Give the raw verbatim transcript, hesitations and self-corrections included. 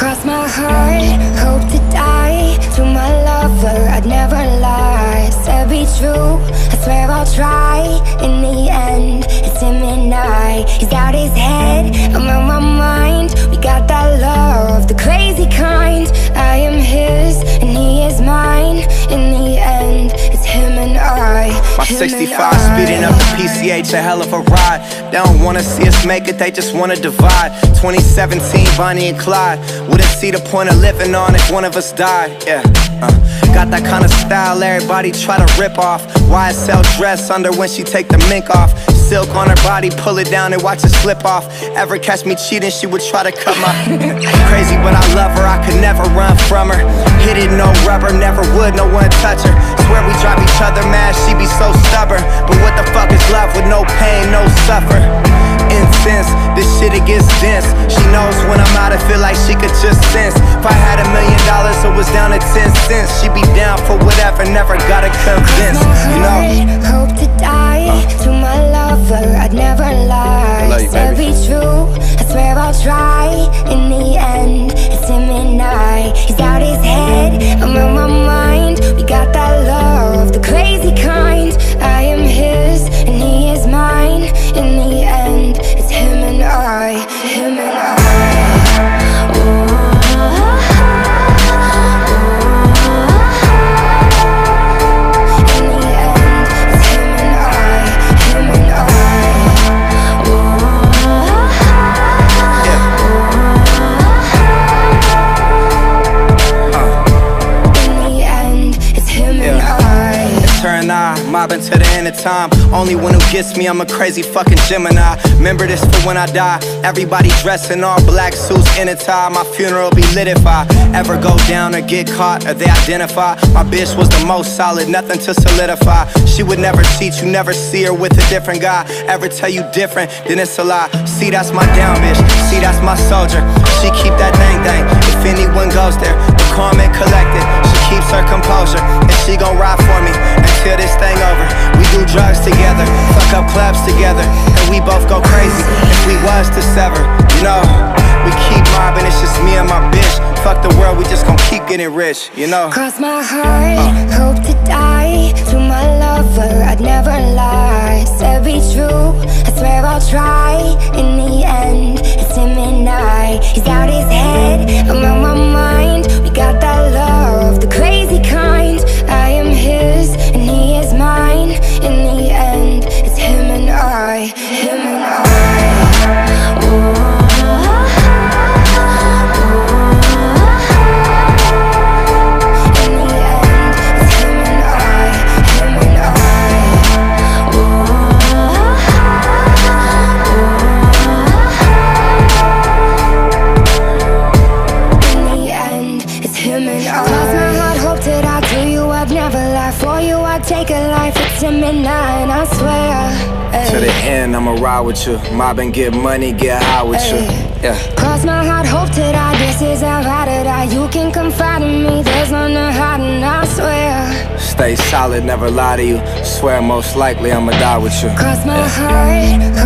Cross my heart, hope to die. To my lover, I'd never lie. Said be true, I swear I'll try. In the end, it's him and I. He's out his head, I'm on my mind. We got that love, the crazy kind. I am his, and he is mine. In the end, it's him and I. My sixty-five speeding up the P C H, a hell of a ride. They don't wanna see us make it, they just wanna divide. Twenty seventeen, Bonnie and Clyde. Wouldn't see the point of living on if one of us died. Yeah, uh, got that kind of style everybody try to rip off. Y S L dress under when she take the mink off. Silk on her body, pull it down and watch it slip off. Ever catch me cheating, she would try to cut my crazy, but I love her, I could never run from her. Hit it, no rubber, never would, no one touch her. Swear we drive each other mad, she be so stubborn. But what the fuck is love with no pain, no suffer? Incense, this shit it gets dense. She knows when I'm out, I feel like she could just sense. If I had a million dollars, it was down to ten cents. She'd be down for whatever, never gotta convince, you know. Hope to die, uh. to my lover, I'd never lie. Love you, Said baby. be true, I swear I'll try. In the end, it's him and I. He's out his head, I'm on my mind. We got that love, the crazy kind. I am his, and he is mine. In the end, it's him and I, him and I. Mobbing to the end of time. Only one who gets me, I'm a crazy fucking Gemini. Remember this for when I die. Everybody dressed in all black suits in a tie. My funeral be lit if I ever go down or get caught or they identify. My bitch was the most solid, nothing to solidify. She would never cheat, you never see her with a different guy. Ever tell you different, then it's a lie. See, that's my down bitch, see, that's my soldier. She keep that thing thing, if anyone goes there. But calm and collected, she keeps her composure. And she gon' ride for me until this thing over. We do drugs together, fuck up clubs together, and we both go crazy if we was to sever. You know, we keep mobbing, it's just me and my bitch. Fuck the world, we just gon' keep getting rich, you know. Cross my heart, uh. hope to die. To my lover, I'd never lie. Said be true, I swear I'll try. In the end, it's him and I. He's out his head, I'm on my mind. We got that love, the crazy kind. I am his, and he is mine. In the end, it's him and I, him and I. Oh. Take a life, it's him and I, and I swear ay. To the end, I'ma ride with you. Mob and get money, get high with ay. you. Yeah. Cross my heart, hope to die. This is how I to die. You can confide in me, there's none to hide, and I swear. Stay solid, never lie to you. Swear most likely I'ma die with you. Cross my yeah. heart.